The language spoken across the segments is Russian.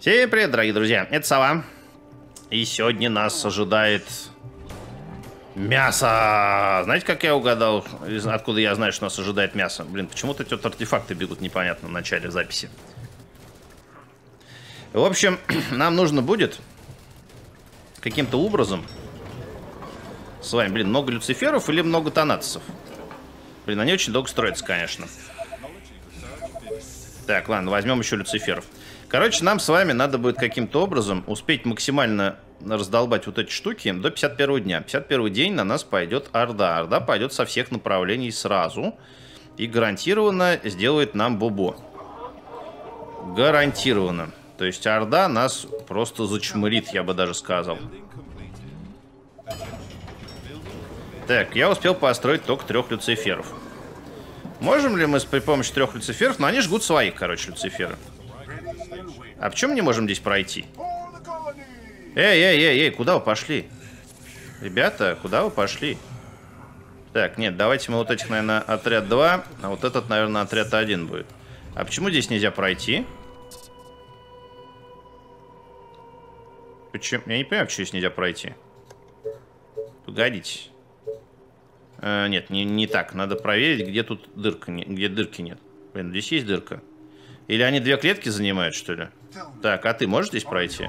Всем привет, дорогие друзья, это Сова. И сегодня нас ожидает мясо. Знаете, как я угадал, откуда я знаю, что нас ожидает мясо? Блин, почему-то эти вот артефакты бегут непонятно в начале записи. В общем, нам нужно будет каким-то образом с вами, блин, много люциферов или много тонатцев? Блин, они очень долго строятся, конечно. Так, ладно, возьмем еще люциферов. Короче, нам с вами надо будет каким-то образом успеть максимально раздолбать вот эти штуки до 51-го дня. 51-й день на нас пойдет Орда. Орда пойдет со всех направлений сразу. И гарантированно сделает нам бобо. Гарантированно. То есть Орда нас просто зачмырит, я бы даже сказал. Так, я успел построить только 3 люциферов. Можем ли мы при помощи 3 люциферов? Но они жгут своих, короче, люциферы. А почему мы не можем здесь пройти? Эй, куда вы пошли? Ребята, куда вы пошли? Так, нет, давайте мы вот этих, наверное, отряд 2, а вот этот, наверное, отряд 1 будет. А почему здесь нельзя пройти? Почему? Я не понимаю, почему здесь нельзя пройти. Погодите. Нет, не так. Надо проверить, где тут дырка, где дырки нет. Блин, здесь есть дырка. Или они 2 клетки занимают, что ли? Так, а ты можешь здесь пройти?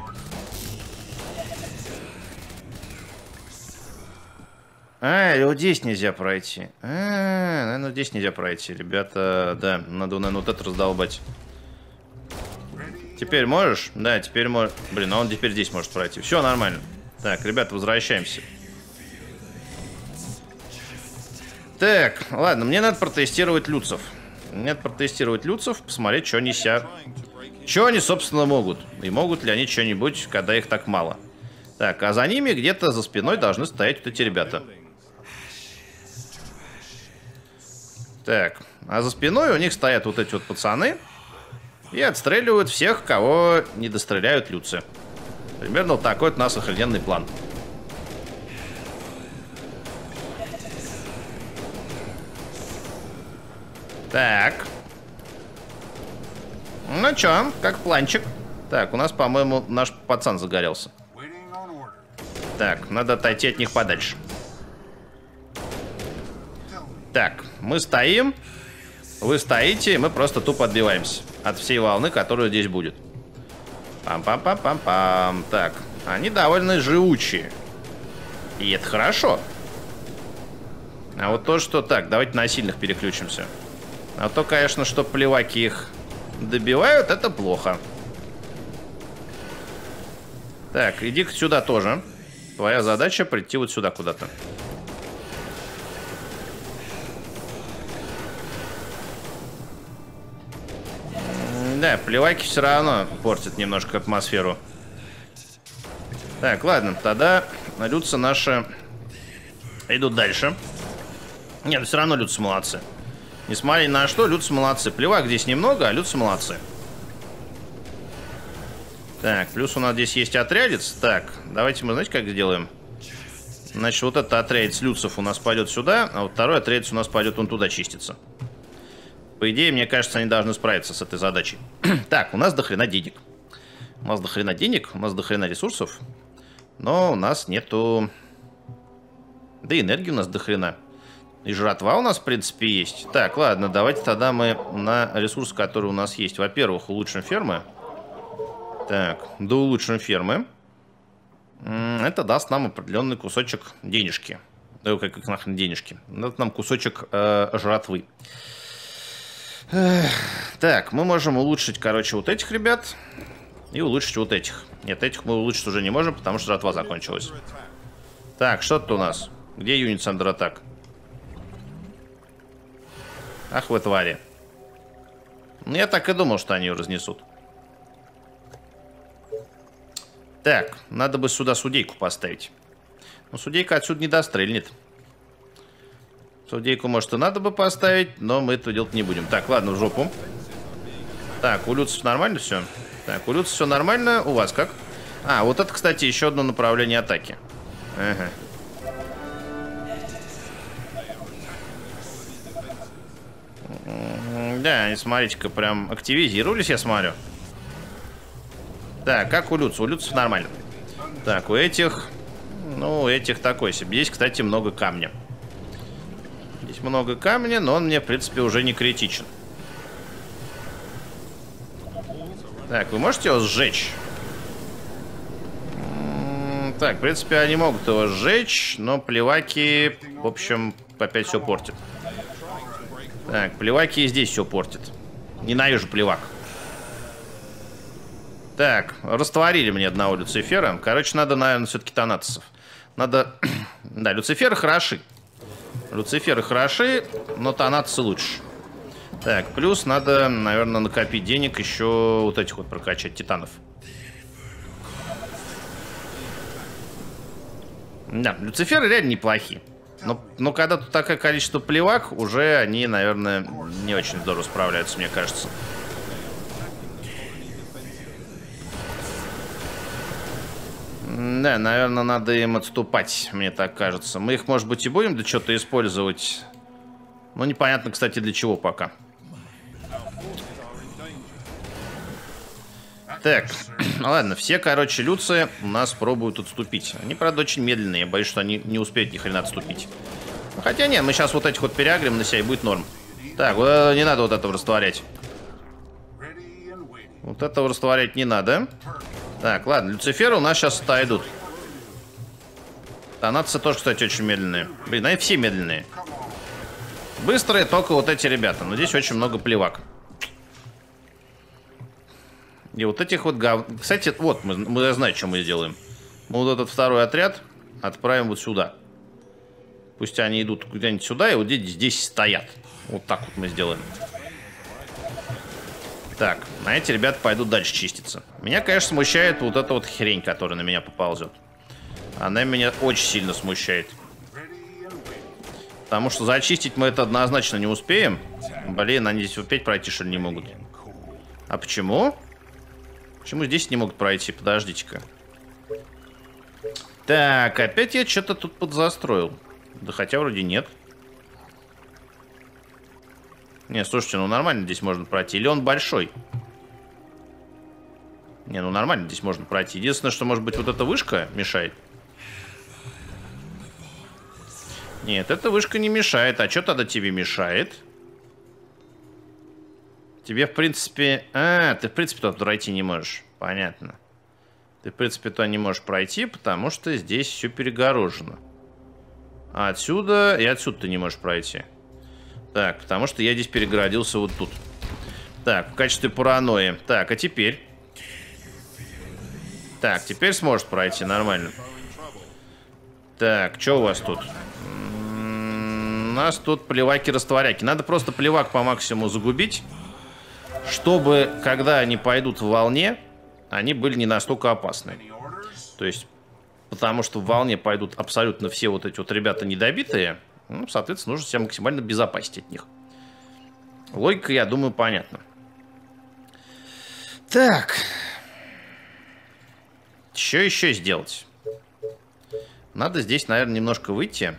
Вот здесь нельзя пройти. Наверное, здесь нельзя пройти, ребята. Да, надо, наверное, вот это раздолбать. Теперь можешь? Да, теперь можешь. Блин, а он теперь здесь может пройти. Все нормально. Так, ребята, возвращаемся. Так, ладно, мне надо протестировать люцев. Мне надо протестировать люцев, посмотреть, что они себя... Что они, собственно, могут. И могут ли они что-нибудь, когда их так мало. Так, а за ними где-то за спиной должны стоять вот эти ребята. Так, а за спиной у них стоят вот эти вот пацаны. И отстреливают всех, кого не достреляют люцы. Примерно вот такой вот у нас охрененный план. Так. Ну чё, как планчик? Так, у нас, по-моему, наш пацан загорелся. Так, надо отойти от них подальше. Так, мы стоим. Вы стоите, и мы просто тупо отбиваемся от всей волны, которая здесь будет. Пам-пам-пам-пам-пам. Так, они довольно живучие. И это хорошо. А вот то, что... Так, давайте на сильных переключимся. А то, конечно, что плеваки их добивают, это плохо. Так, иди-ка сюда тоже. Твоя задача прийти вот сюда куда-то. Да, плеваки все равно портят немножко атмосферу. Так, ладно, тогда люцы наши идут дальше. Нет, все равно люцы молодцы. Несмотря ни на что, люцы молодцы. Плевак здесь немного, а люцы молодцы. Так, плюс у нас здесь есть отрядец. Так, давайте мы, знаете, как сделаем? Значит, вот этот отрядец люцев у нас пойдет сюда, а вот второй отрядец у нас пойдет он туда чиститься. По идее, мне кажется, они должны справиться с этой задачей. Так, у нас дохрена денег. У нас дохрена денег, у нас дохрена ресурсов. Но у нас нету... Да и энергии у нас дохрена. И жратва у нас, в принципе, есть. Так, ладно, давайте тогда мы на ресурс, который у нас есть. Во-первых, улучшим фермы. Так, да улучшим фермы. Это даст нам определенный кусочек денежки. Как нахрен денежки? Это нам кусочек жратвы. Так, мы можем улучшить, короче, вот этих ребят. И улучшить вот этих. Нет, этих мы улучшить уже не можем, потому что жратва закончилась. Так, что тут у нас? Где юнит under attack? Ах вы твари. Ну, я так и думал, что они ее разнесут. Так, надо бы сюда судейку поставить. Но судейка отсюда не дострельнет. Судейку, может, и надо бы поставить, но мы это делать не будем. Так, ладно, в жопу. Так, у люцев нормально все? Так, у люцев все нормально. У вас как? А, вот это, кстати, еще одно направление атаки. Ага. Да, они, смотрите-ка, прям активизировались, я смотрю. Так, как у Люцев? У Люцев нормально. Так, у этих... Ну, у этих такой себе. Здесь, кстати, много камня. Здесь много камня, но он мне, в принципе, уже не критичен. Так, вы можете его сжечь? Так, в принципе, они могут его сжечь, но плеваки, в общем, опять все портят. Так, плеваки и здесь все портят. Ненавижу плевак. Так, растворили мне одного Люцифера. Короче, надо, наверное, все-таки Танатосов. Надо... Да, Люциферы хороши. Люциферы хороши, но Танатосы лучше. Так, плюс надо, наверное, накопить денег, еще вот этих вот прокачать титанов. Да, Люциферы реально неплохи. Но когда тут такое количество плевак, уже они, наверное, не очень здорово справляются, мне кажется. Да, наверное, надо им отступать, мне так кажется. Мы их, может быть, и будем для чего-то использовать. Но непонятно, кстати, для чего пока. Так, ладно, все, короче, люцы у нас пробуют отступить. Они, правда, очень медленные. Я боюсь, что они не успеют ни хрена отступить. Хотя нет, мы сейчас вот этих вот переагрим на себя, и будет норм. Так, не надо вот этого растворять. Вот этого растворять не надо. Так, ладно, Люциферы у нас сейчас отойдут. Танатцы тоже, кстати, очень медленные. Блин, они все медленные. Быстрые только вот эти ребята. Но здесь очень много плевак. И вот этих вот Кстати, вот, я знаю, что мы сделаем. Мы вот этот второй отряд отправим вот сюда. Пусть они идут куда-нибудь сюда и вот здесь стоят. Вот так вот мы сделаем. Так, а эти ребята пойдут дальше чиститься. Меня, конечно, смущает вот эта вот хрень, которая на меня поползет. Она меня очень сильно смущает. Потому что зачистить мы это однозначно не успеем. Блин, они здесь опять пройти, что ли, не могут. А почему? Почему здесь не могут пройти? Подождите-ка. Так, опять я что-то тут подзастроил. Да хотя вроде нет. Не, слушайте, ну нормально здесь можно пройти. Или он большой? Не, ну нормально здесь можно пройти. Единственное, что, может быть, вот эта вышка мешает. Нет, эта вышка не мешает. А что тогда тебе мешает? Тебе, в принципе... ты, в принципе, туда пройти не можешь. Понятно. Ты, в принципе, туда не можешь пройти, потому что здесь все перегорожено. А отсюда и отсюда ты не можешь пройти. Так, потому что я здесь перегородился вот тут. Так, в качестве паранойи. Так, а теперь? Так, теперь сможет пройти нормально. Так, что у вас тут? У нас тут плеваки-растворяки. Надо просто плевак по максимуму загубить, чтобы, когда они пойдут в волне, они были не настолько опасны. То есть, потому что в волне пойдут абсолютно все вот эти вот ребята недобитые. Ну, соответственно, нужно себя максимально безопасить от них. Логика, я думаю, понятна. Так. Что еще сделать? Надо здесь, наверное, немножко выйти.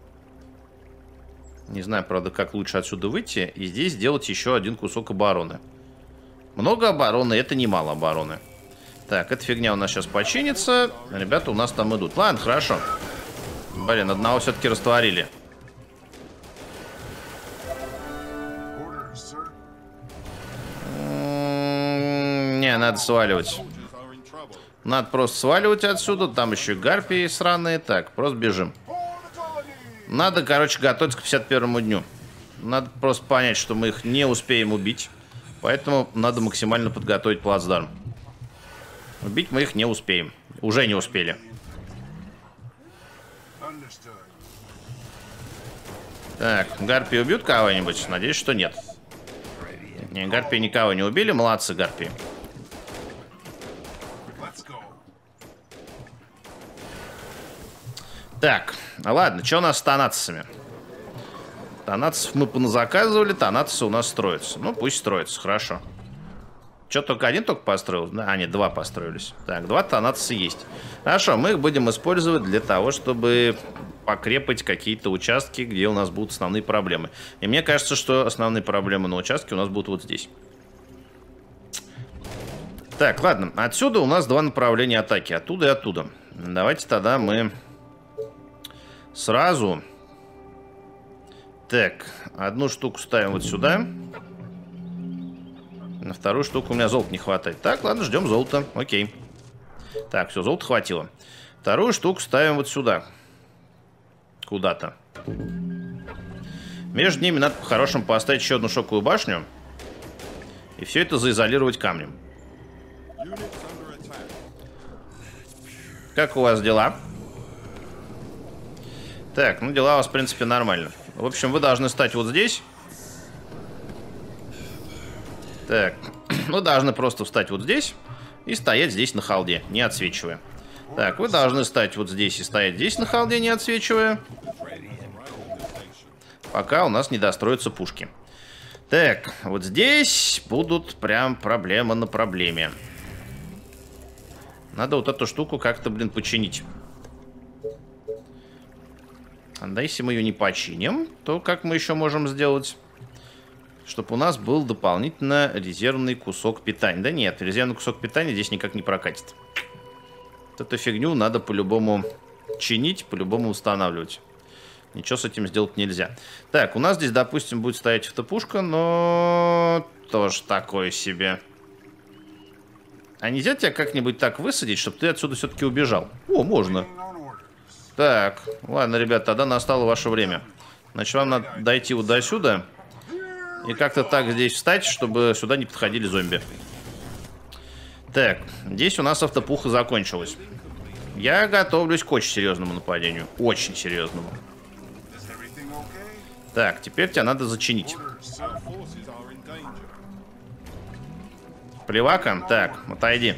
Не знаю, правда, как лучше отсюда выйти. И здесь сделать еще один кусок обороны. Много обороны, это немало обороны. Так, эта фигня у нас сейчас починится. Ребята у нас там идут. Ладно, хорошо. Блин, одного все-таки растворили. Не, надо сваливать. Надо просто сваливать отсюда. Там еще и гарпии сраные. Так, просто бежим. Надо, короче, готовиться к 51-му дню. Надо просто понять, что мы их не успеем убить. Поэтому надо максимально подготовить плацдарм. Убить мы их не успеем. Уже не успели. Так, гарпии убьют кого-нибудь? Надеюсь, что нет. Не, гарпии никого не убили. Молодцы, гарпии. Так, ладно, что у нас с танатцами? Танатцев мы поназаказывали, танатцы у нас строятся. Ну, пусть строятся, хорошо. Что, только один только построил? А, нет, два построились. Так, два танатца есть. Хорошо, мы их будем использовать для того, чтобы покрепать какие-то участки, где у нас будут основные проблемы. И мне кажется, что основные проблемы на участке у нас будут вот здесь. Так, ладно. Отсюда у нас два направления атаки. Оттуда и оттуда. Давайте тогда мы сразу... Так, одну штуку ставим вот сюда. На вторую штуку у меня золота не хватает. Так, ладно, ждем золота. Окей. Так, все, золота хватило. Вторую штуку ставим вот сюда. Куда-то. Между ними надо по-хорошему поставить еще одну шоковую башню. И все это заизолировать камнем. Как у вас дела? Так, ну дела у вас, в принципе, нормально. В общем, вы должны стать вот здесь. Так, вы должны просто встать вот здесь и стоять здесь на холде, не отсвечивая. Так, вы должны стать вот здесь и стоять здесь на холде, не отсвечивая. Пока у нас не достроятся пушки. Так, вот здесь будут прям проблема на проблеме. Надо вот эту штуку как-то, блин, починить. А если мы ее не починим, то как мы еще можем сделать? Чтобы у нас был дополнительно резервный кусок питания. Да нет, резервный кусок питания здесь никак не прокатит. Вот эту фигню надо по-любому чинить, по-любому устанавливать. Ничего с этим сделать нельзя. Так, у нас здесь, допустим, будет стоять автопушка, но тоже такое себе. А нельзя тебя как-нибудь так высадить, чтобы ты отсюда все-таки убежал? О, можно. Так, ладно, ребят, тогда настало ваше время. Значит, вам надо дойти вот до сюда. И как-то так здесь встать, чтобы сюда не подходили зомби. Так, здесь у нас автопуха закончилась. Я готовлюсь к очень серьезному нападению. Очень серьезному. Так, теперь тебя надо зачинить. Плевака? Так, отойди.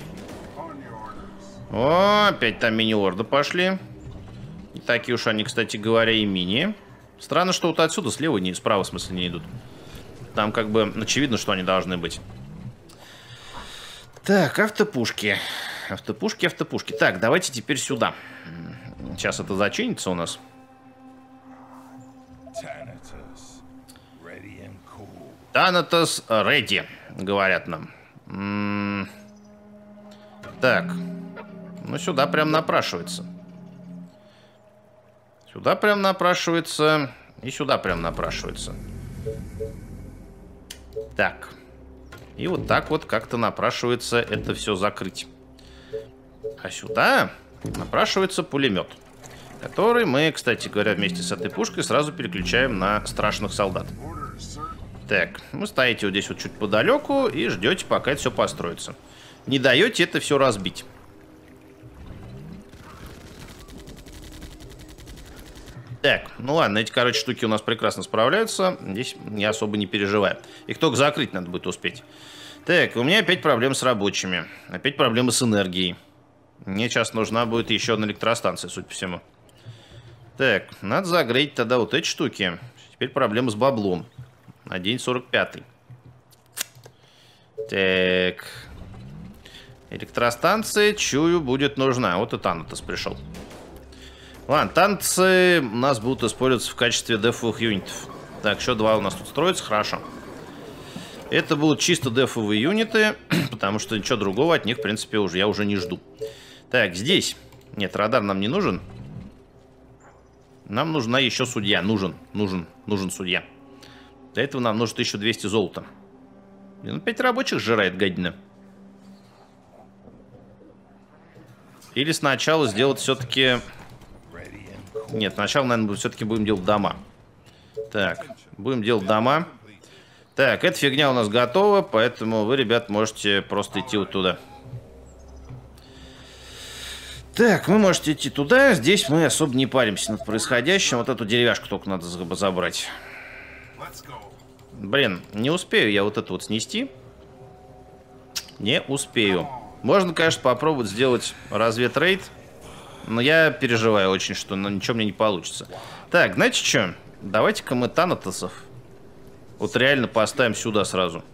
О, опять там мини-орды пошли. Не такие уж они, кстати говоря, и мини. Странно, что вот отсюда слева, не справа, в смысле, не идут. Там как бы очевидно, что они должны быть. Так, автопушки. Автопушки, автопушки. Так, давайте теперь сюда. Сейчас это зачинится у нас. Thanatos ready, говорят нам. Так. Ну, сюда прям напрашивается. Сюда прям напрашивается. И сюда прям напрашивается. Так. И вот так вот как-то напрашивается это все закрыть. А сюда напрашивается пулемет, который мы, кстати говоря, вместе с этой пушкой сразу переключаем на страшных солдат. Так, вы стоите вот здесь вот чуть подалеку и ждете, пока это все построится. Не даете это все разбить. Так, ну ладно, эти, короче, штуки у нас прекрасно справляются. Здесь я особо не переживаю. Их только закрыть надо будет успеть. Так, у меня опять проблемы с рабочими. Опять проблемы с энергией. Мне сейчас нужна будет еще одна электростанция, судя по всему. Так, надо загреть тогда вот эти штуки. Теперь проблемы с баблом. На день 45-й. Так. Электростанция, чую, будет нужна. Вот и Thanatos пришел. Ладно, танцы у нас будут использоваться в качестве дефовых юнитов. Так, еще два у нас тут строятся, хорошо. Это будут чисто дефовые юниты, потому что ничего другого от них, в принципе, я уже не жду. Так, здесь. Нет, радар нам не нужен. Нам нужна еще судья. Нужен судья. Для этого нам нужно 1200 золота. Ну, 5 рабочих сжирает, гадина. Или сначала сделать все-таки... Нет, сначала, наверное, все-таки будем делать дома. Так, будем делать дома. Так, эта фигня у нас готова, поэтому вы, ребят, можете просто идти вот туда. Так, вы можете идти туда. Здесь мы особо не паримся над происходящим. Вот эту деревяшку только надо забрать. Блин, не успею я вот это вот снести. Не успею. Можно, конечно, попробовать сделать разведрейд. Но я переживаю очень, что ничего мне не получится. Так, знаете что? Давайте-ка мы Thanatos вот реально поставим сюда сразу.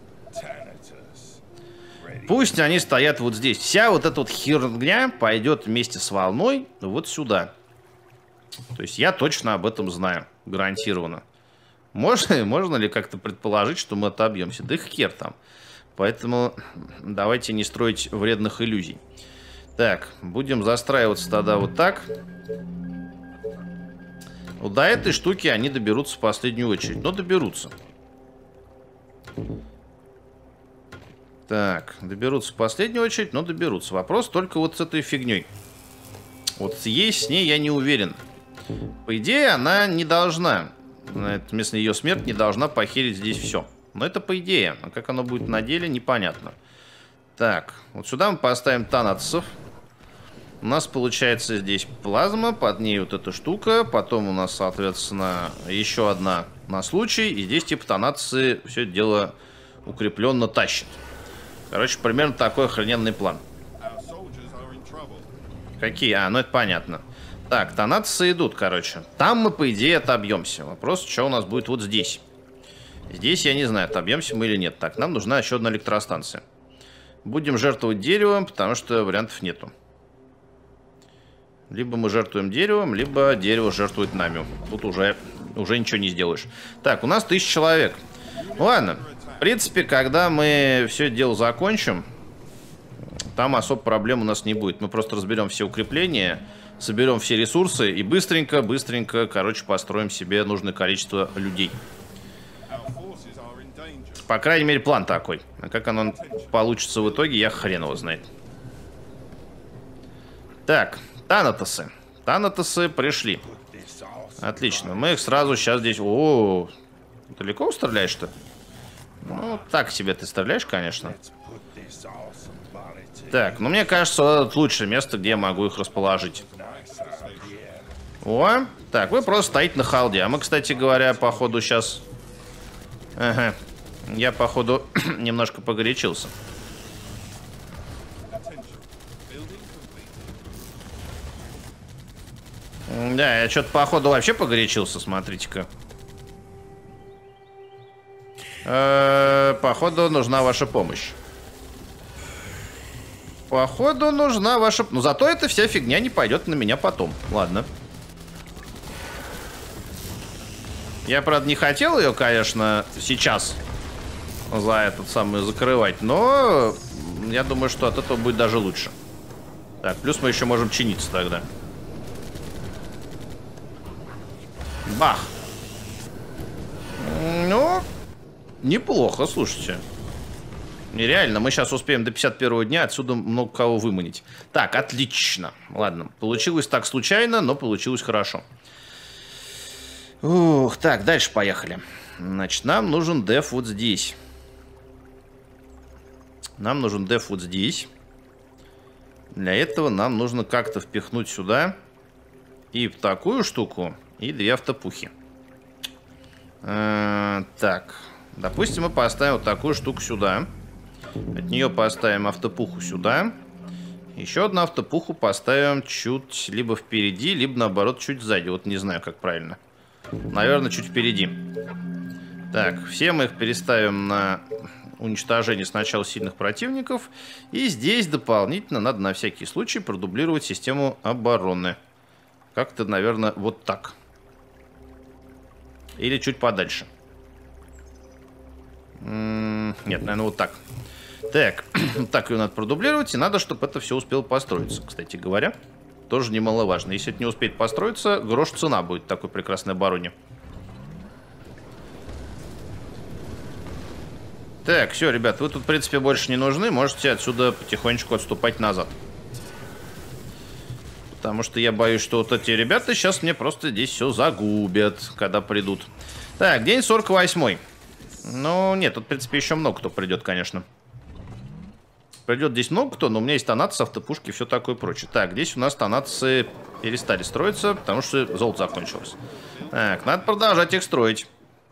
Пусть они стоят вот здесь. Вся вот эта вот херня пойдет вместе с волной вот сюда. То есть я точно об этом знаю. Гарантированно. Можно ли как-то предположить, что мы отобьемся? Да их хер там. Поэтому давайте не строить вредных иллюзий. Так, будем застраиваться тогда вот так. Вот до этой штуки они доберутся в последнюю очередь. Но доберутся. Так, доберутся в последнюю очередь, но доберутся. Вопрос только вот с этой фигней. Вот есть с ней я не уверен. По идее, она не должна, вместо ее смерть не должна похерить здесь все. Но это по идее. А как оно будет на деле, непонятно. Так, вот сюда мы поставим танатцев. У нас получается здесь плазма, под ней вот эта штука. Потом у нас, соответственно, еще одна на случай. И здесь типа танатцы все это дело укрепленно тащат. Короче, примерно такой охрененный план. Какие? А, ну это понятно. Так, танатцы идут, короче. Там мы, по идее, отобьемся. Вопрос, что у нас будет вот здесь. Здесь, я не знаю, отобьемся мы или нет. Так, нам нужна еще одна электростанция. Будем жертвовать деревом, потому что вариантов нету. Либо мы жертвуем деревом, либо дерево жертвует нами. Тут уже ничего не сделаешь. Так, у нас 1000 человек. Ладно. В принципе, когда мы все это дело закончим, там особо проблем у нас не будет. Мы просто разберем все укрепления, соберем все ресурсы и быстренько, короче, построим себе нужное количество людей. По крайней мере, план такой. А как оно получится в итоге, я хрен его знает. Так, танатосы. Танатосы пришли. Отлично. Мы их сразу сейчас здесь... О, далеко стреляешь-то? Ну, так себе ты стреляешь, конечно. Так, ну мне кажется, это лучшее место, где я могу их расположить. О, так, вы просто стоите на халде. А мы, кстати говоря, походу сейчас... Ага, я, походу, немножко погорячился. Да, я что-то, походу, вообще погорячился, смотрите-ка. Походу, нужна ваша помощь. Походу, нужна ваша... Ну, зато эта вся фигня не пойдет на меня потом. Ладно. Я, правда, не хотел ее, конечно, сейчас за этот самый закрывать, но я думаю, что от этого будет даже лучше. Так, плюс мы еще можем чиниться тогда. Бах. Ну, неплохо, слушайте. Нереально, мы сейчас успеем до 51-го дня отсюда много кого выманить. Так, отлично. Ладно, получилось так случайно, но получилось хорошо. Ух, так, дальше поехали. Значит, нам нужен деф вот здесь. Нам нужен деф вот здесь. Для этого нам нужно как-то впихнуть сюда и такую штуку, и 2 автопухи. Так, допустим, мы поставим вот такую штуку сюда. От нее поставим автопуху сюда. Еще одну автопуху поставим чуть либо впереди, либо наоборот чуть сзади. Вот не знаю, как правильно. Наверное, чуть впереди. Так, все мы их переставим на уничтожение сначала сильных противников. И здесь дополнительно надо на всякий случай продублировать систему обороны. Как-то, наверное, вот так. Или чуть подальше. Нет, наверное, вот так. Так, так ее надо продублировать. И надо, чтобы это все успело построиться, кстати говоря. Тоже немаловажно. Если это не успеет построиться, грош цена будет такой прекрасной обороне. Так, все, ребят, вы тут, в принципе, больше не нужны. Можете отсюда потихонечку отступать назад. Потому что я боюсь, что вот эти ребята сейчас мне просто здесь все загубят, когда придут. Так, день 48-й. Ну, нет, тут, в принципе, еще много кто придет, конечно. Придет здесь много кто, но у меня есть танатцы, автопушки и все такое прочее. Так, здесь у нас танатцы перестали строиться, потому что золото закончилось. Так, надо продолжать их строить.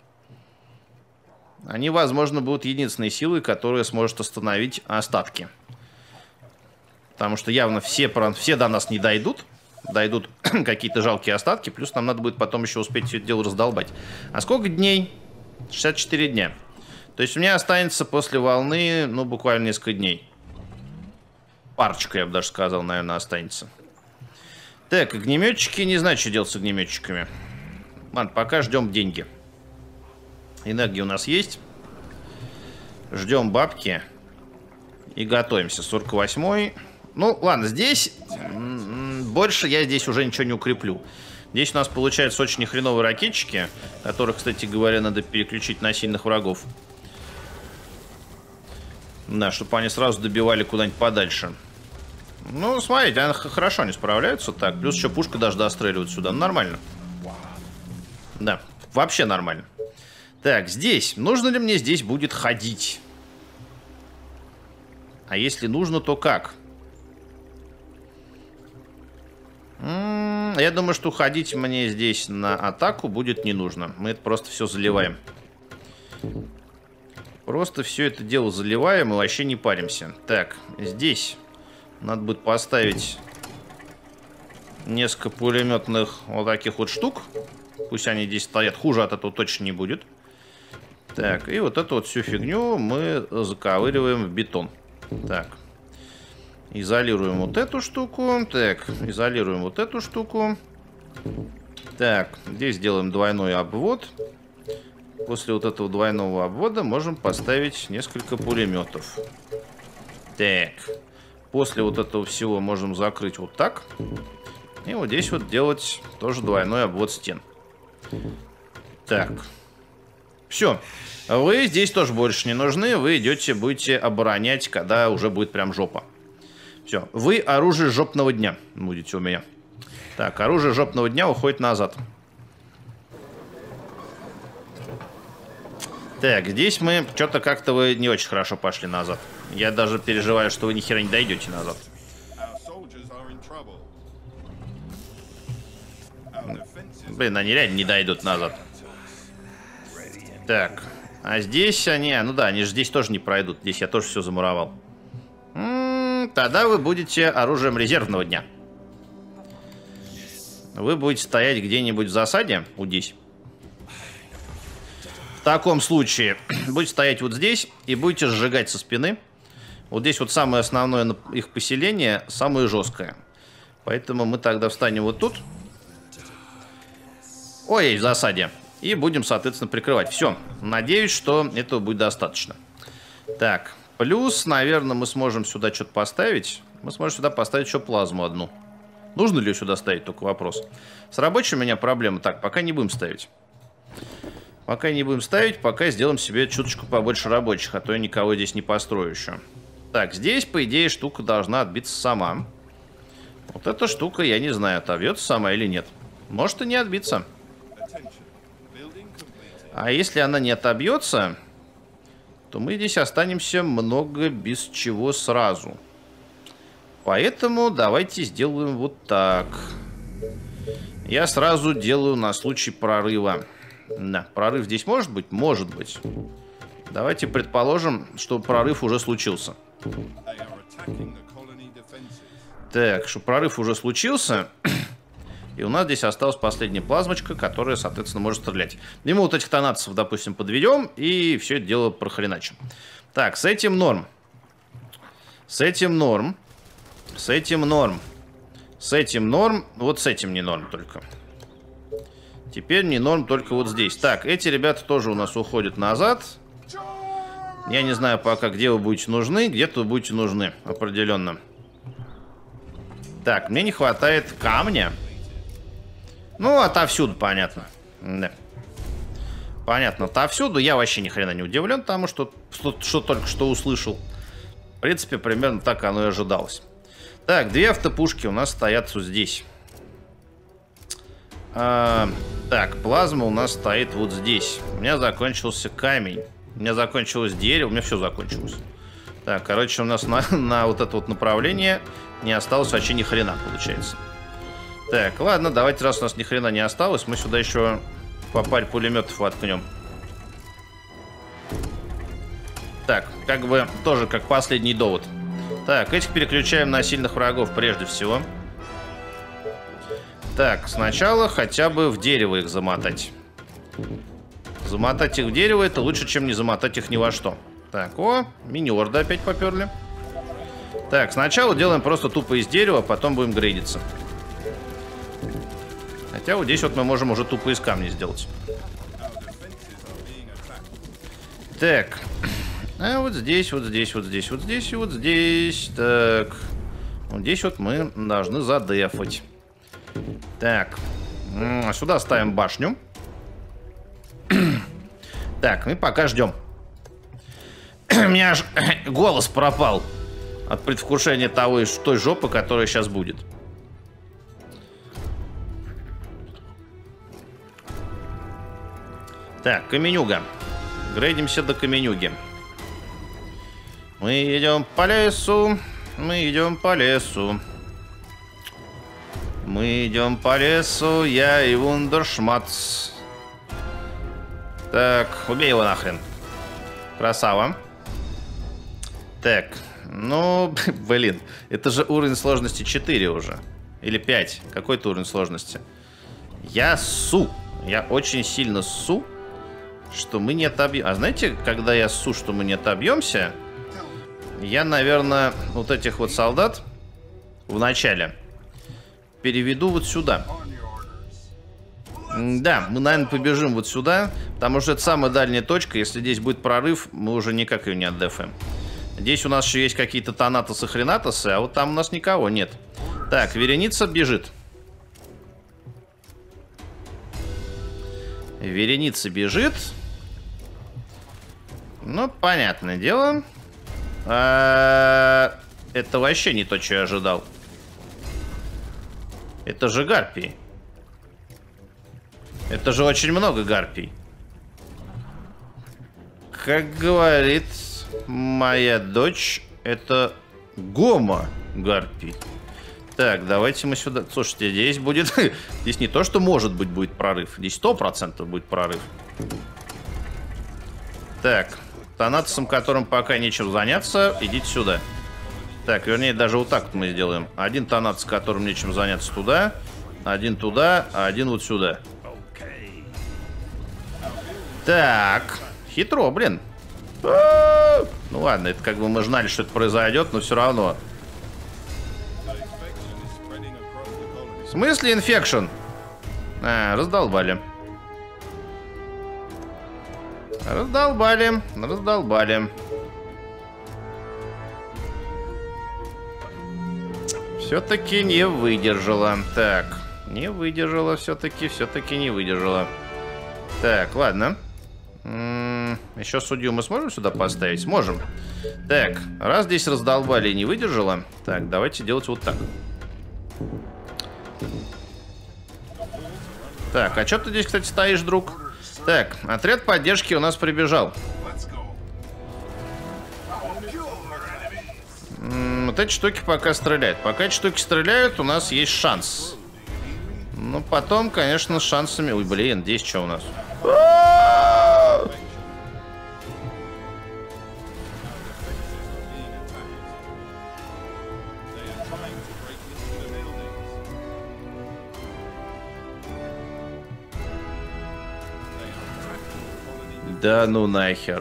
Они, возможно, будут единственной силой, которая сможет остановить остатки. Потому что явно все до нас не дойдут. Дойдут какие-то жалкие остатки. Плюс нам надо будет потом еще успеть все это дело раздолбать. А сколько дней? 64 дня. То есть у меня останется после волны, ну, буквально несколько дней. Парочка, я бы даже сказал, наверное, останется. Так, огнеметчики. Не знаю, что делать с огнеметчиками. Ладно, пока ждем деньги. Энергия у нас есть. Ждем бабки. И готовимся. 48-й. Ну, ладно, здесь больше я здесь уже ничего не укреплю. Здесь у нас получаются очень нехреновые ракетчики, которых, кстати говоря, надо переключить на сильных врагов. Да, чтобы они сразу добивали куда-нибудь подальше. Ну, смотрите, они хорошо не справляются так. Плюс еще пушка даже достреливает сюда. Ну, нормально. Да, вообще нормально. Так, здесь. Нужно ли мне здесь будет ходить? А если нужно, то как? Я думаю, что ходить мне здесь на атаку будет не нужно. Мы это просто все заливаем. Просто все это дело заливаем и вообще не паримся. Так, здесь надо будет поставить несколько пулеметных вот таких вот штук. Пусть они здесь стоят. Хуже от этого точно не будет. Так, и вот эту вот всю фигню мы заковыриваем в бетон. Так. Изолируем вот эту штуку. Так, изолируем вот эту штуку. Так, здесь делаем двойной обвод. После вот этого двойного обвода можем поставить несколько пулеметов. Так. После вот этого всего можем закрыть вот так. И вот здесь вот делать тоже двойной обвод стен. Так. Все. Вы здесь тоже больше не нужны. Вы идете, будете оборонять, когда уже будет прям жопа. Все. Вы оружие жопного дня будете у меня. Так, оружие жопного дня уходит назад. Так, здесь мы что-то как-то вы не очень хорошо пошли назад. Я даже переживаю, что вы ни хера не дойдете назад. Блин, они реально не дойдут назад. Так, а здесь они... Ну да, они же здесь тоже не пройдут. Здесь я тоже все замуровал. Тогда вы будете оружием резервного дня. Вы будете стоять где-нибудь в засаде. Вот здесь. В таком случае будете стоять вот здесь и будете сжигать со спины. Вот здесь вот самое основное их поселение, самое жесткое. Поэтому мы тогда встанем вот тут. Ой, в засаде. И будем, соответственно, прикрывать. Все. Надеюсь, что этого будет достаточно. Так. Плюс, наверное, мы сможем сюда что-то поставить. Мы сможем сюда поставить еще плазму одну. Нужно ли ее сюда ставить, только вопрос. С рабочим у меня проблема. Так, пока не будем ставить. Пока не будем ставить, пока сделаем себе чуточку побольше рабочих. А то я никого здесь не построю еще. Так, здесь, по идее, штука должна отбиться сама. Вот эта штука, я не знаю, отобьется сама или нет. Может и не отбиться. А если она не отобьется, то мы здесь останемся много без чего сразу. Поэтому давайте сделаем вот так. Я сразу делаю на случай прорыва. Да, прорыв здесь может быть? Может быть. Давайте предположим, что прорыв уже случился. Так, что прорыв уже случился. И у нас здесь осталась последняя плазмочка, которая, соответственно, может стрелять. Мимо вот этих тонатцев, допустим, подведем, и все это дело прохреначим. Так, с этим норм. С этим норм. С этим норм. С этим норм. Вот с этим не норм только. Теперь не норм только вот здесь. Так, эти ребята тоже у нас уходят назад. Я не знаю пока, где вы будете нужны. Где-то вы будете нужны, определенно. Так, мне не хватает камня. Ну, отовсюду, понятно. Да. Понятно, отовсюду. Я вообще ни хрена не удивлен тому, что только что услышал. В принципе, примерно так оно и ожидалось. Так, две автопушки у нас стоят вот здесь. Так, плазма у нас стоит вот здесь. У меня закончился камень. У меня закончилось дерево. У меня все закончилось. Так, короче, у нас на вот это вот направление не осталось вообще ни хрена, получается. Так, ладно, давайте, раз у нас ни хрена не осталось, мы сюда еще по паре пулеметов воткнем. Так, как бы тоже как последний довод. Так, этих переключаем на сильных врагов прежде всего. Так, сначала хотя бы в дерево их замотать. Замотать их в дерево — это лучше, чем не замотать их ни во что. Так, о, мини-орды опять поперли. Так, сначала делаем просто тупо из дерева, потом будем грейдиться. Хотя вот здесь вот мы можем уже тупо из камня сделать. Так. А вот здесь, вот здесь, вот здесь, вот здесь и вот здесь. Так. Вот здесь вот мы должны задефать. Так. Сюда ставим башню. Так, мы пока ждем. У меня аж голос пропал от предвкушения той жопы, которая сейчас будет. Так, каменюга. Грейдимся до каменюги. Мы идем по лесу. Мы идем по лесу. Мы идем по лесу. Я и Вундершмац. Так, убей его нахрен. Красава. Так, ну, блин. Это же уровень сложности 4 уже. Или 5. Какой-то уровень сложности. Я ссу. Я очень сильно ссу, что мы не отобьемся. А знаете, когда я ссу, что мы не отобьемся, я, наверное, вот этих вот солдат в начале переведу вот сюда. Да, мы, наверное, побежим вот сюда, потому что это самая дальняя точка. Если здесь будет прорыв, мы уже никак ее не отдефаем. Здесь у нас еще есть какие-то Танатосы, Хренатосы, а вот там у нас никого нет. Так, вереница бежит. Вереница бежит. Ну, понятное дело. Это вообще не то, что я ожидал. Это же гарпии. Это же очень много гарпий. Как говорит моя дочь, это гомо-гарпий. Так, давайте мы сюда... Слушайте, здесь будет... Здесь не то, что может быть будет прорыв. Здесь 100% будет прорыв. Так, Танатосом, которым пока нечем заняться, идите сюда. Так, вернее, даже вот так вот мы сделаем. Один Танатос, которым нечем заняться, туда. Один туда, а один вот сюда. Так, хитро, блин. Ну ладно, это как бы мы знали, что это произойдет, но все равно. В смысле инфекшн? Раздолбали. Раздолбали, раздолбали. Все-таки не выдержала. Так, не выдержала, все-таки не выдержала. Так, ладно. Еще судью мы сможем сюда поставить? Сможем. Так, раз здесь раздолбали и не выдержала. Так, давайте делать вот так. Так, а что ты здесь, кстати, стоишь, друг? Так, отряд поддержки у нас прибежал. Вот эти штуки пока стреляют. Пока эти штуки стреляют, у нас есть шанс. Ну, потом, конечно, с шансами... Ой, блин, здесь что у нас? Да ну нахер.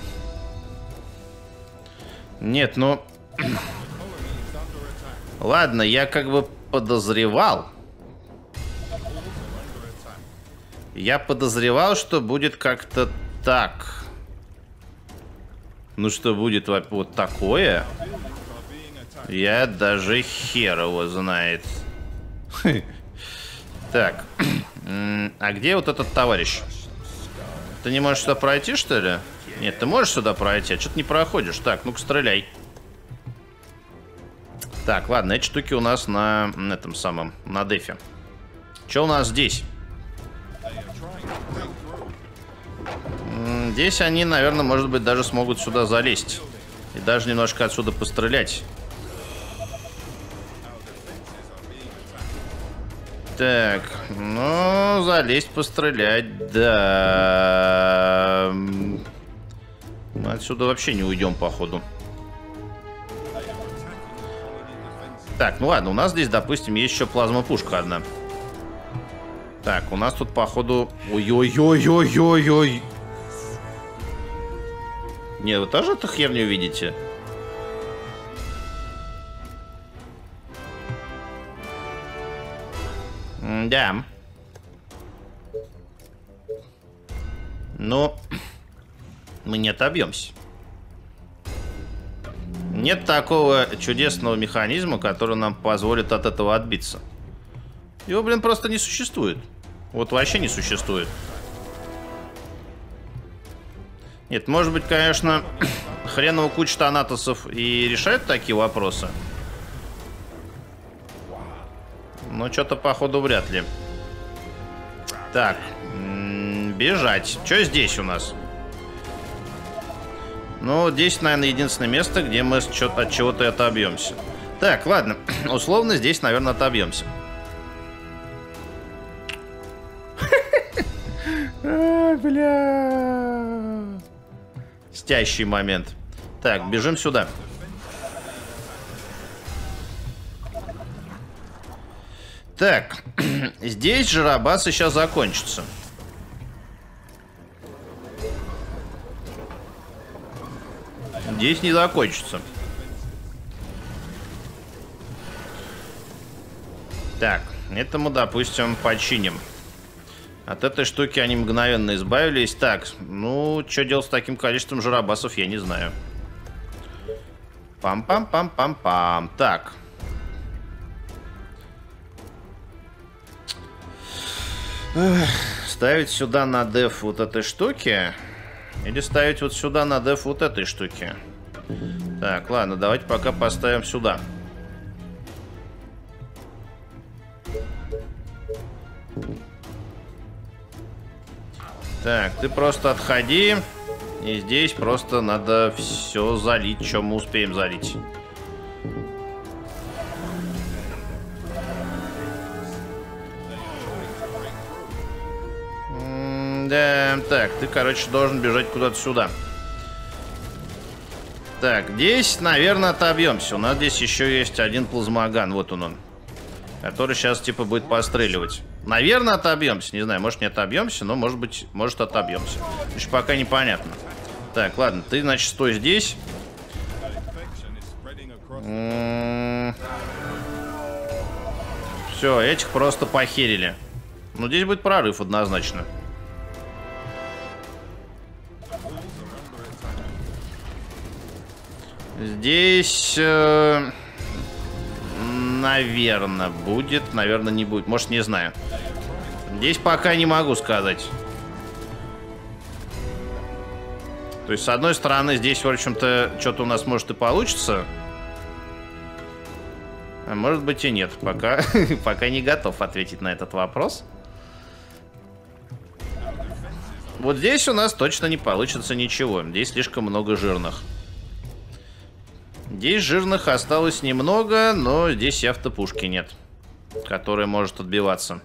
Нет, ну... Ладно, я как бы подозревал. Я подозревал, что будет как-то так. Ну, что будет вот такое? Я даже хер его знает. Так. А где вот этот товарищ? Ты не можешь сюда пройти, что ли? Нет, ты можешь сюда пройти, а что ты не проходишь? Так, ну-ка, стреляй. Так, ладно, эти штуки у нас на этом самом, на дефе. Что у нас здесь? Здесь они, наверное, может быть, даже смогут сюда залезть. И даже немножко отсюда пострелять. Так, ну, залезть, пострелять, да. Мы отсюда вообще не уйдем, походу. Так, ну ладно, у нас здесь, допустим, есть еще плазма-пушка одна. Так, у нас тут, походу... Ой-ой-ой-ой-ой-ой. Не, вы тоже эту херню видите? Да. Ну, мы не отобьемся. Нет такого чудесного механизма, который нам позволит от этого отбиться. Его, блин, просто не существует. Вот вообще не существует. Нет, может быть, конечно, хреново куча танатосов и решает такие вопросы. Но что-то, походу, вряд ли. Так, бежать. Что здесь у нас? Ну, здесь, наверное, единственное место, где мы от чего-то отобьемся. Так, ладно. Условно здесь, наверное, отобьемся. Бля. Стящий момент. Так, бежим сюда. Так, здесь жиробасы сейчас закончатся. Здесь не закончится. Так, это мы, допустим, починим. От этой штуки они мгновенно избавились. Так, ну, что делать с таким количеством жиробасов, я не знаю. Пам-пам-пам-пам-пам. Так. Ставить сюда на деф вот этой штуки. Или ставить вот сюда на деф вот этой штуки. Так, ладно, давайте пока поставим сюда. Так, ты просто отходи. И здесь просто надо все залить, что мы успеем залить. Да, так, ты, короче, должен бежать куда-то сюда. Так, здесь, наверное, отобьемся. У нас здесь еще есть один плазмоган. Вот он. Который сейчас, типа, будет постреливать. Наверное, отобьемся. Не знаю, может, не отобьемся, но, может быть, может, отобьемся. Еще пока непонятно. Так, ладно, ты, значит, стой здесь. Все, этих просто похерили. Ну, здесь будет прорыв однозначно. Здесь, наверное, будет, наверное, не будет. Может, не знаю. Здесь пока не могу сказать. То есть, с одной стороны, здесь, в общем-то, что-то у нас может и получится. А может быть и нет. Пока, пока не готов ответить на этот вопрос. Вот здесь у нас точно не получится ничего. Здесь слишком много жирных. Здесь жирных осталось немного, но здесь и автопушки нет, которая может отбиваться.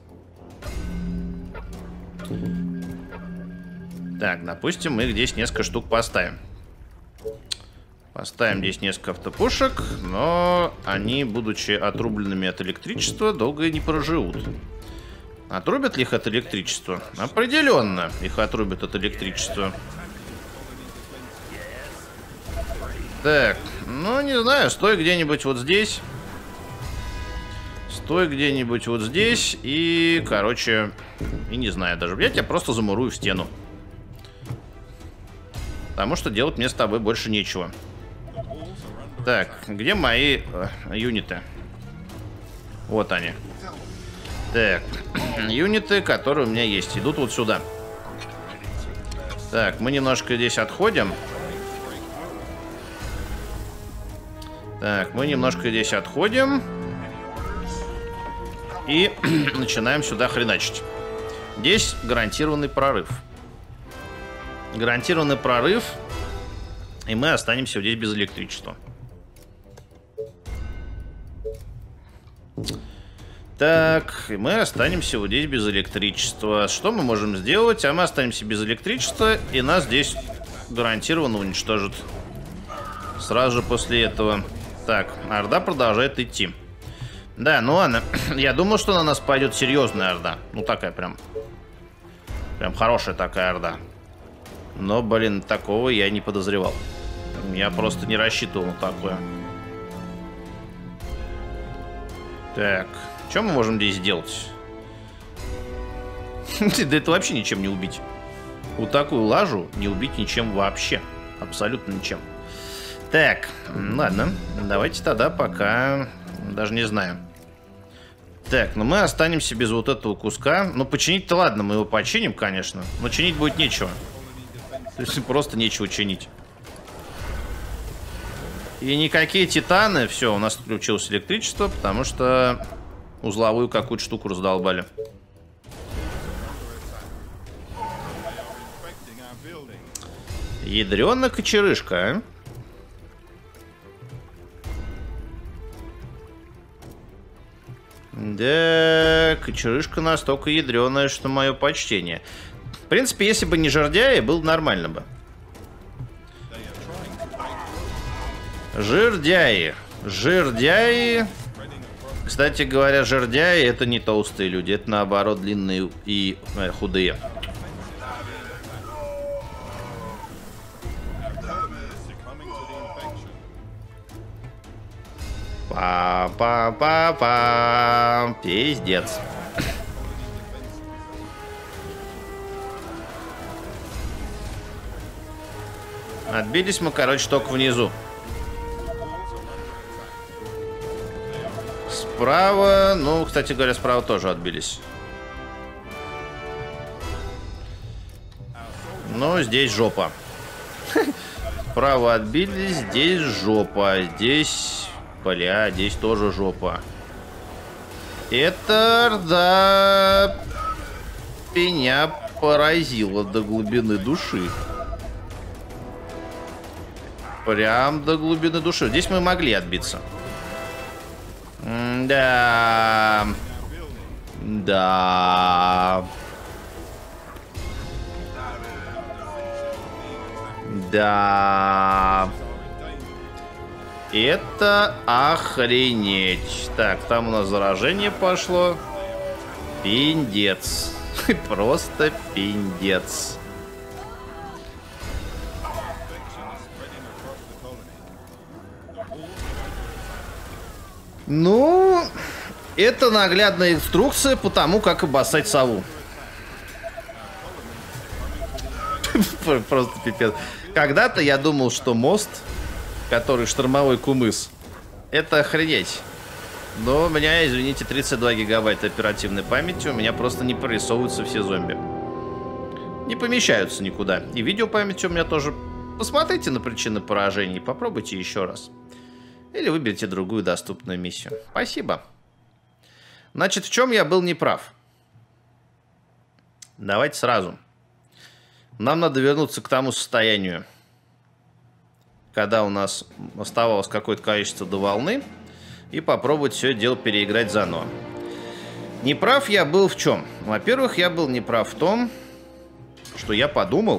Так, допустим, мы здесь несколько штук поставим. Поставим здесь несколько автопушек, но они, будучи отрубленными от электричества, долго не проживут. Отрубят ли их от электричества? Определенно их отрубят от электричества. Так, ну не знаю, стой где-нибудь вот здесь. Стой где-нибудь вот здесь. И, короче, и не знаю даже. Я тебя просто замурую в стену. Потому что делать мне с тобой больше нечего. Так, где мои юниты? Вот они. Так, юниты, которые у меня есть, идут вот сюда. Так, мы немножко здесь отходим. Так, мы немножко здесь отходим. И начинаем сюда хреначить. Здесь гарантированный прорыв. Гарантированный прорыв. И мы останемся здесь без электричества. Так, и мы останемся вот здесь без электричества. Что мы можем сделать? А мы останемся без электричества, и нас здесь гарантированно уничтожат. Сразу же после этого. Так, орда продолжает идти. Да, ну ладно. Я думал, что на нас пойдет серьезная орда. Ну, такая прям хорошая такая орда. Но, блин, такого я не подозревал. Я просто не рассчитывал на такое. Так, что мы можем здесь сделать? Да это вообще ничем не убить. Вот такую лажу не убить ничем вообще. Абсолютно ничем. Так, ладно. Давайте тогда пока... Даже не знаю. Так, ну мы останемся без вот этого куска. Ну, починить-то ладно, мы его починим, конечно. Но чинить будет нечего. То есть просто нечего чинить. И никакие титаны... Все, у нас включилось электричество, потому что узловую какую-то штуку раздолбали. Ядрёная кочерышка, а? Да, кочерышка настолько ядреная, что мое почтение. В принципе, если бы не жердяи, было нормально бы. Жердяи. Жердяи. Кстати говоря, жердяи это не толстые люди, это наоборот длинные и худые. Па-па-па-па. Пиздец. Отбились мы, короче, только внизу. Справа, ну, кстати говоря, справа тоже отбились. Но здесь жопа. Справа отбились, здесь жопа. Здесь, бля, здесь тоже жопа. Это, да, меня поразило до глубины души. Прям до глубины души. Здесь мы могли отбиться. Да. Да. Да. Это охренеть. Так, там у нас заражение пошло. Пиндец. Просто пиндец. Ну, это наглядная инструкция по тому, как обоссать сову. Просто пипец. Когда-то я думал, что мост, который штормовой кумыс, это охренеть. Но у меня, извините, 32 гигабайта оперативной памяти, у меня просто не прорисовываются все зомби. Не помещаются никуда. И видеопамять у меня тоже. Посмотрите на причины поражений и попробуйте еще раз. Или выберите другую доступную миссию. Спасибо. Значит, в чем я был неправ? Давайте сразу. Нам надо вернуться к тому состоянию, когда у нас оставалось какое-то количество до волны, и попробовать все это дело переиграть заново. Неправ я был в чем? Во-первых, я был неправ в том, что я подумал,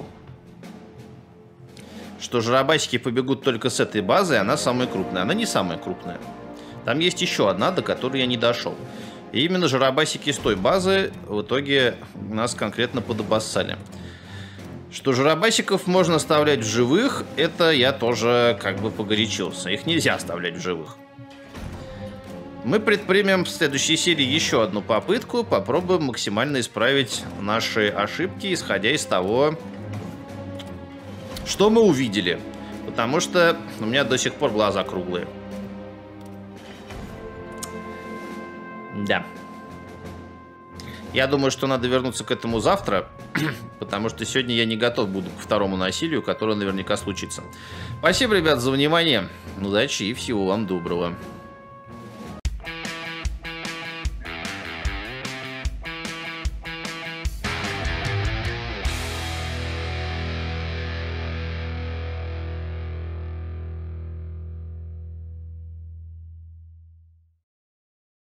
что жиробасики побегут только с этой базы, и она самая крупная. Она не самая крупная. Там есть еще одна, до которой я не дошел. И именно жиробасики с той базы в итоге нас конкретно подобоссали. Что жиробасиков можно оставлять в живых, это я тоже как бы погорячился. Их нельзя оставлять в живых. Мы предпримем в следующей серии еще одну попытку. Попробуем максимально исправить наши ошибки, исходя из того, что мы увидели. Потому что у меня до сих пор глаза круглые. Да. Я думаю, что надо вернуться к этому завтра, потому что сегодня я не готов буду к второму насилию, которое наверняка случится. Спасибо, ребят, за внимание. Удачи и всего вам доброго.